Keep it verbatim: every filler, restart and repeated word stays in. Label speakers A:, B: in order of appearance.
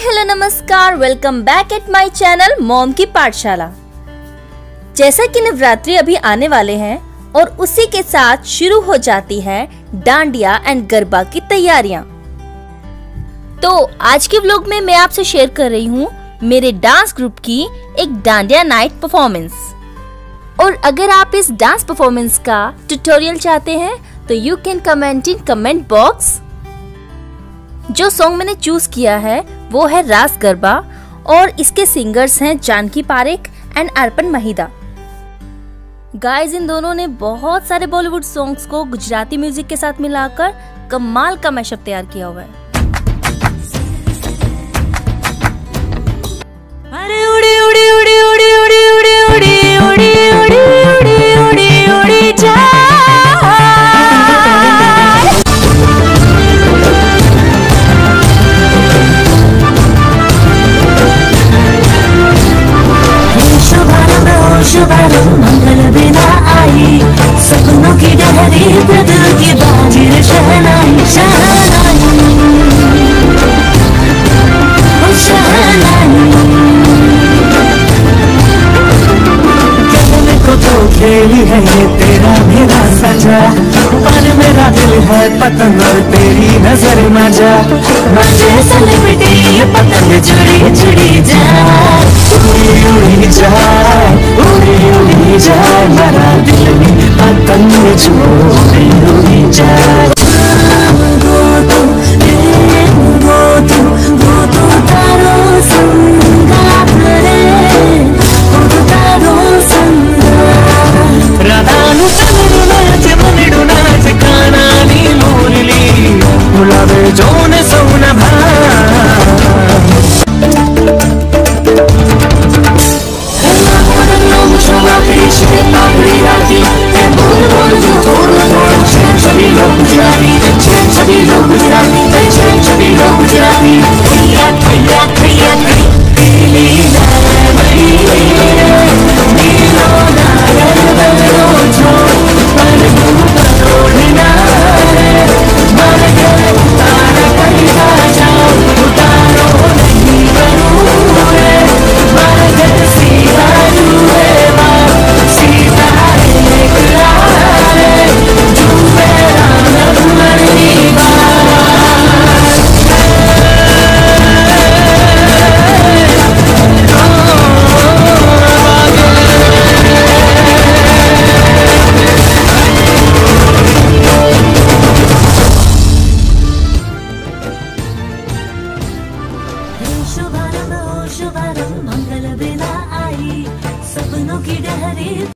A: Hello नमस्कार, welcome back at my channel mom की पाठशाला। जैसा कि नवरात्रि अभी आने वाले हैं और उसी के साथ शुरू हो जाती है डांडिया एंड गरबा की तैयारियां। तो आज के व्लॉग में मैं आपसे शेयर कर रही हूँ मेरे डांस ग्रुप की एक डांडिया नाइट परफॉर्मेंस। और अगर आप इस डांस परफॉर्मेंस का ट्यूटोरियल चाहते हैं तो you can comment in comment box. जो सॉन्ग मैंने चूज किया है वो है रास गरबा और इसके सिंगर्स हैं जानकी पारेख एंड अर्पण महिदा। गाइस, इन दोनों ने बहुत सारे बॉलीवुड सॉन्ग्स को गुजराती म्यूजिक के साथ मिलाकर कमाल का मैशअप तैयार किया हुआ है।
B: अरे उड़ी उड़ी उड़ी उड़ी उड़ी उड़ी उड़ी उड़ी उड़ी उड़ी उड़ी उड़ी जा शुभारंभ मंगल बिना आई, सपनों की डहरी बदल की बाजी शहनाई शहनाई शहनाई। कहने को तो खेली है ये तेरा मेरा सजा, पर मेरा दिल है पतंग और तेरी नजर मजा। मजे से लिपटी ये पतंग जुड़ी जुड़ी जाए, उड़ी उड़ी जाए, उड़ी उड़ी जाए, मेरा दिल में पतंग जो उड़ी उड़ी जाए। गो तू गो तू गो तू तारो संगात रे, गो तू तारो संगात। राधानु तनु नाच मनिडु नाच कानानी मुरली, मुलावे जोने सोना भा। शुभारंभ शुभारंभ मंगल बिना आई, सपनों की डहरी